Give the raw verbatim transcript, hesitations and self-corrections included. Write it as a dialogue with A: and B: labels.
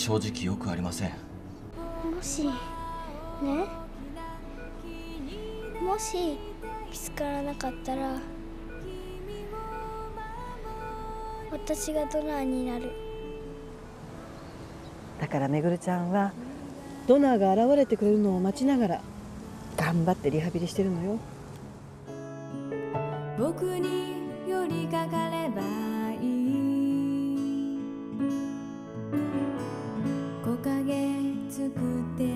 A: 正直よくありません。
B: もしね、もし見つからなかったら私がドナーになる。
C: だからめぐるちゃんはドナーが現れてくれるのを待ちながら頑張ってリハビリしてるのよ。
D: 僕に寄りかかればいい、木陰作って